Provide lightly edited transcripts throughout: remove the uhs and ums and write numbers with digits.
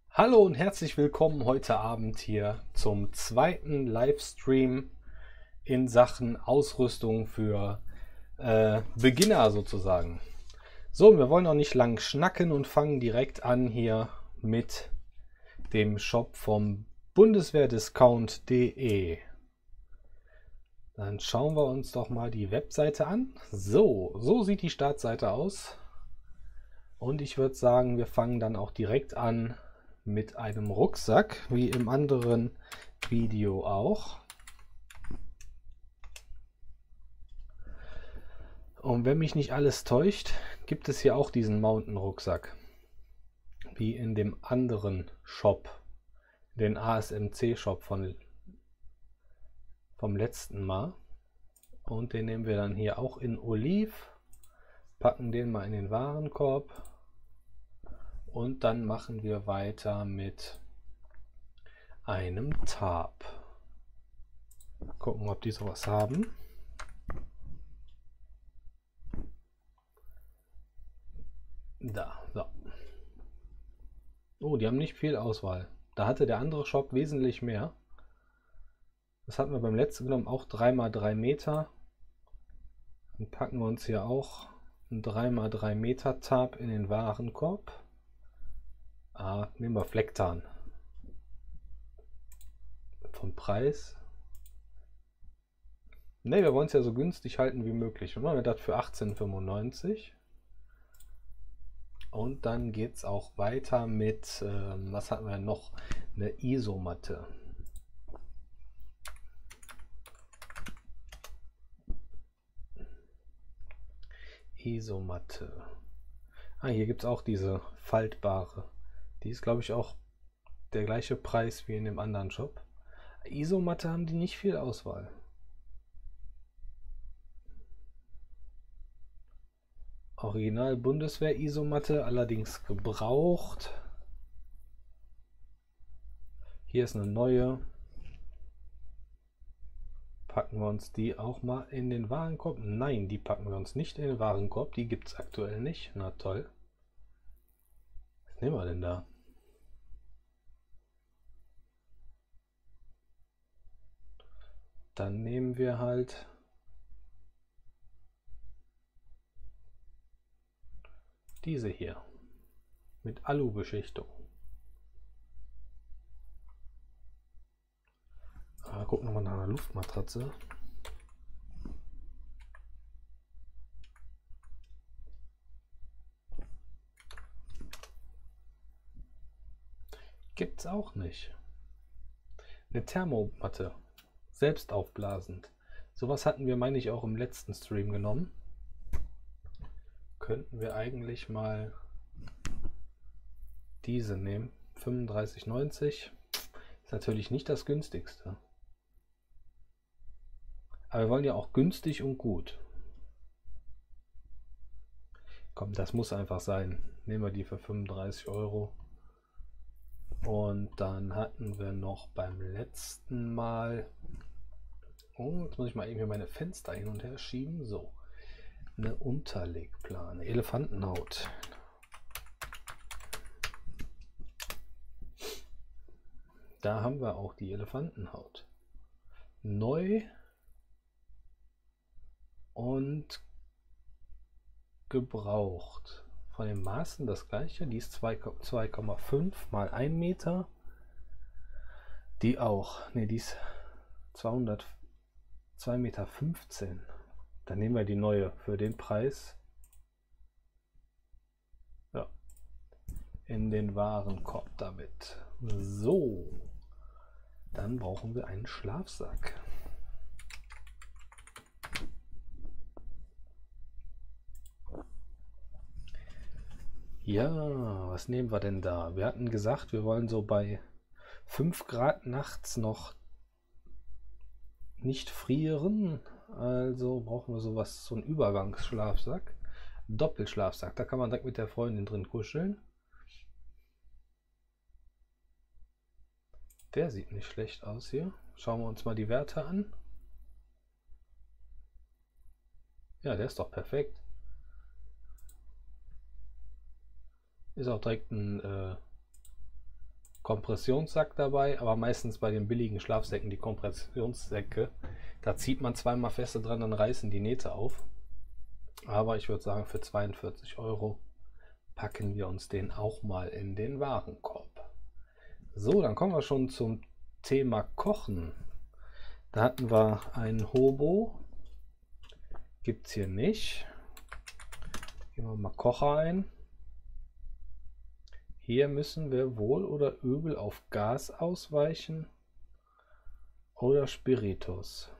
Hallo und herzlich willkommen heute Abend hier zum zweiten Livestream in Sachen Ausrüstung für Beginner sozusagen. So, wir wollen auch nicht lang schnacken und fangen direkt an hier mit dem Shop vom Bundeswehrdiscount.de. Dann schauen wir uns doch mal die Webseite an. So sieht die Startseite aus. Und ich würde sagen, wir fangen dann auch direkt an mit einem Rucksack, wie im anderen Video auch. Und wenn mich nicht alles täuscht, gibt es hier auch diesen Mountain-Rucksack, wie in dem anderen Shop, den ASMC-Shop vom letzten Mal. Und den nehmen wir dann hier auch in Oliv, packen den mal in den Warenkorb und dann machen wir weiter mit einem Tarp. Gucken, ob die sowas haben. Da, so. Oh, die haben nicht viel Auswahl. Da hatte der andere Shop wesentlich mehr. Das hatten wir beim letzten genommen, auch 3x3 Meter. Dann packen wir uns hier auch ein 3x3 Meter Tarp in den Warenkorb. Nehmen wir Flecktarn. Vom Preis. Ne, wir wollen es ja so günstig halten wie möglich. Und machen wir das für 18,95. Und dann geht es auch weiter mit, was hatten wir noch? Eine Isomatte. Isomatte. Hier gibt es auch diese faltbare. Die ist, glaube ich, auch der gleiche Preis wie in dem anderen Shop. Isomatte haben die nicht viel Auswahl. Original Bundeswehr Isomatte, allerdings gebraucht. Hier ist eine neue. Packen wir uns die auch mal in den Warenkorb? Nein, die packen wir uns nicht in den Warenkorb. Die gibt es aktuell nicht. Na toll. Was nehmen wir denn da? Dann nehmen wir halt diese hier mit Alu-Beschichtung. Gucken wir mal nach einer Luftmatratze. Gibt's auch nicht. Eine Thermomatte, selbst aufblasend. Sowas hatten wir, meine ich, auch im letzten Stream genommen. Könnten wir eigentlich mal diese nehmen. 35,90. Ist natürlich nicht das günstigste. Aber wir wollen ja auch günstig und gut. Komm, das muss einfach sein. Nehmen wir die für 35 Euro. Und dann hatten wir noch beim letzten Mal. Oh, jetzt muss ich mal eben hier meine Fenster hin und her schieben. So. Eine Unterlegplane. Elefantenhaut. Da haben wir auch die Elefantenhaut. Neu und gebraucht. Von den Maßen das gleiche. Die ist 2,5 mal 1 Meter. Die auch. Ne, die ist 202,15 Meter. Dann nehmen wir die neue für den Preis. Ja. In den Warenkorb damit. So. Dann brauchen wir einen Schlafsack. Ja, was nehmen wir denn da? Wir hatten gesagt, wir wollen so bei 5 Grad nachts noch nicht frieren. Also brauchen wir sowas, so einen Übergangsschlafsack. Doppelschlafsack, da kann man direkt mit der Freundin drin kuscheln. Der sieht nicht schlecht aus hier. Schauen wir uns mal die Werte an. Ja, der ist doch perfekt. Ist auch direkt ein Kompressionssack dabei, aber meistens bei den billigen Schlafsäcken die Kompressionssäcke. Da zieht man zweimal feste dran, dann reißen die Nähte auf. Aber ich würde sagen, für 42 € packen wir uns den auch mal in den Warenkorb. So, dann kommen wir schon zum Thema Kochen. Da hatten wir einen Hobo. Gibt es hier nicht. Gehen wir mal Kocher ein. Hier müssen wir wohl oder übel auf Gas ausweichen oder Spiritus.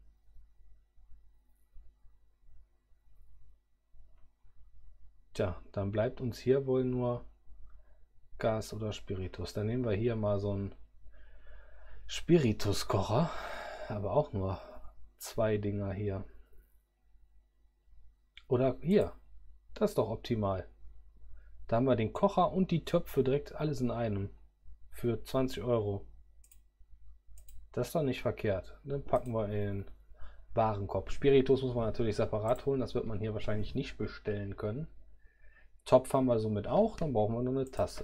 Tja, dann bleibt uns hier wohl nur Gas oder Spiritus. Dann nehmen wir hier mal so einen Spirituskocher, aber auch nur 2 Dinger hier. Oder hier, das ist doch optimal. Da haben wir den Kocher und die Töpfe direkt alles in einem für 20 €. Das ist doch nicht verkehrt. Dann packen wir in den Warenkorb. Spiritus muss man natürlich separat holen, das wird man hier wahrscheinlich nicht bestellen können. Topf haben wir somit auch, dann brauchen wir nur eine Tasse.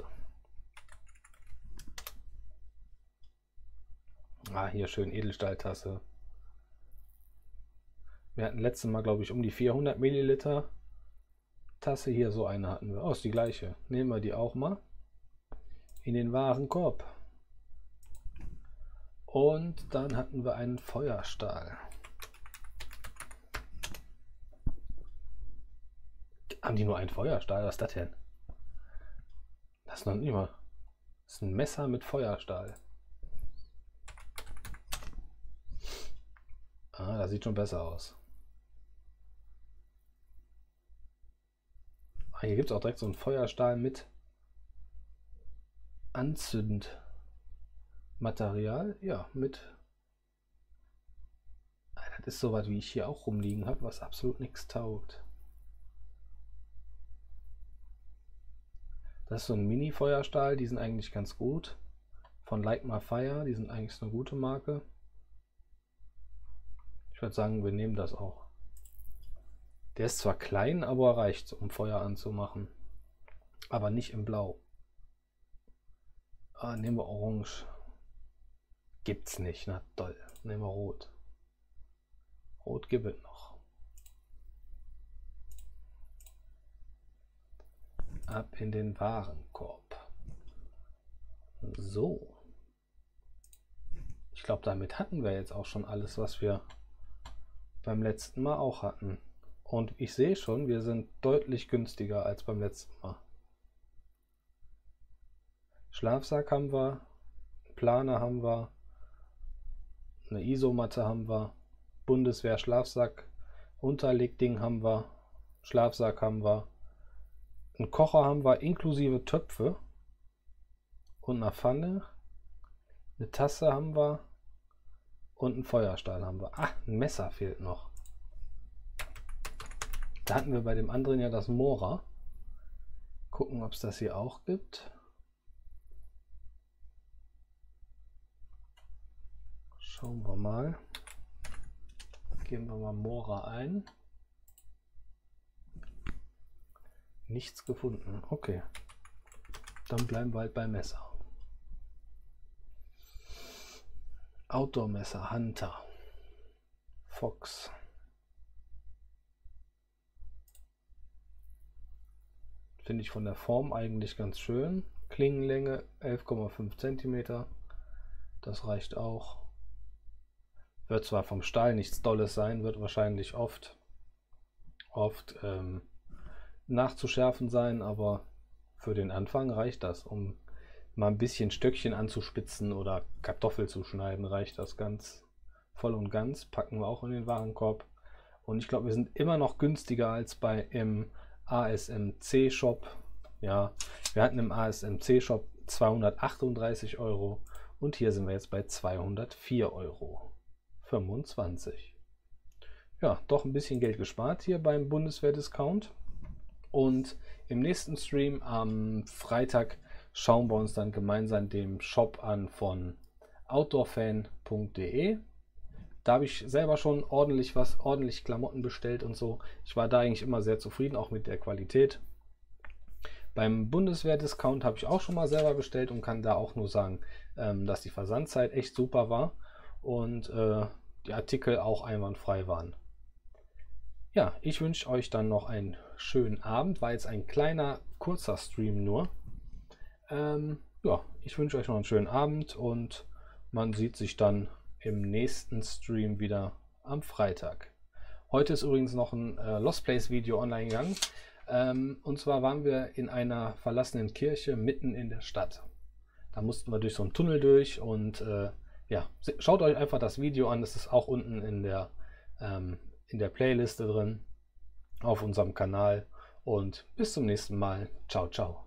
Ah, hier schön Edelstahltasse. Wir hatten letztes Mal, glaube ich, um die 400 Milliliter Tasse. Hier so eine hatten wir. Oh, ist die gleiche. Nehmen wir die auch mal in den Warenkorb. Und dann hatten wir einen Feuerstahl. Haben die nur einen Feuerstahl? Was ist das denn? Das ist noch nicht mal. Das ist ein Messer mit Feuerstahl. Ah, das sieht schon besser aus. Ah, hier gibt es auch direkt so einen Feuerstahl mit Anzündmaterial. Ja, mit. Ah, das ist so was, wie ich hier auch rumliegen habe, was absolut nichts taugt. Das ist so ein Mini-Feuerstahl, die sind eigentlich ganz gut. Von Light My Fire, die sind eigentlich eine gute Marke. Ich würde sagen, wir nehmen das auch. Der ist zwar klein, aber reicht, um Feuer anzumachen. Aber nicht in Blau. Ah, nehmen wir Orange. Gibt's nicht, na toll. Nehmen wir Rot. Rot gibt es noch. Ab in den Warenkorb. So. Ich glaube, damit hatten wir jetzt auch schon alles, was wir beim letzten Mal auch hatten. Und ich sehe schon, wir sind deutlich günstiger als beim letzten Mal. Schlafsack haben wir, Planer haben wir, eine Isomatte haben wir, Bundeswehr Schlafsack, Unterlegding haben wir, Schlafsack haben wir, einen Kocher haben wir inklusive Töpfe und eine Pfanne, eine Tasse haben wir und einen Feuerstahl haben wir. Ah, ein Messer fehlt noch. Da hatten wir bei dem anderen ja das Mora. Gucken, ob es das hier auch gibt. Schauen wir mal. Geben wir mal Mora ein. Nichts gefunden. Okay. Dann bleiben wir halt beim Messer. Outdoor-Messer, Hunter, Fox. Finde ich von der Form eigentlich ganz schön. Klingenlänge 11,5 cm. Das reicht auch. Wird zwar vom Stahl nichts Dolles sein, wird wahrscheinlich oft nachzuschärfen sein, aber für den Anfang reicht das. Um mal ein bisschen Stöckchen anzuspitzen oder Kartoffel zu schneiden, reicht das ganz voll und ganz. Packen wir auch in den Warenkorb. Und ich glaube, wir sind immer noch günstiger als im ASMC Shop. Ja, wir hatten im ASMC Shop 238 € und hier sind wir jetzt bei 204,25 €. Ja, doch ein bisschen Geld gespart hier beim Bundeswehr Discount. Und im nächsten Stream am Freitag schauen wir uns dann gemeinsam den Shop an von outdoorfan.de. Da habe ich selber schon ordentlich Klamotten bestellt und so. Ich war da eigentlich immer sehr zufrieden, auch mit der Qualität. Beim Bundeswehr-Discount habe ich auch schon mal selber bestellt und kann da auch nur sagen, dass die Versandzeit echt super war und die Artikel auch einwandfrei waren. Ja, ich wünsche euch dann noch einen schönen Abend. War jetzt ein kleiner, kurzer Stream nur. Ja, ich wünsche euch noch einen schönen Abend und man sieht sich dann im nächsten Stream wieder am Freitag. Heute ist übrigens noch ein Lost Place Video online gegangen. Und zwar waren wir in einer verlassenen Kirche mitten in der Stadt. Da mussten wir durch so einen Tunnel durch und ja, schaut euch einfach das Video an. Das ist auch unten in der Playliste drin auf unserem Kanal. Und bis zum nächsten Mal. Ciao, ciao.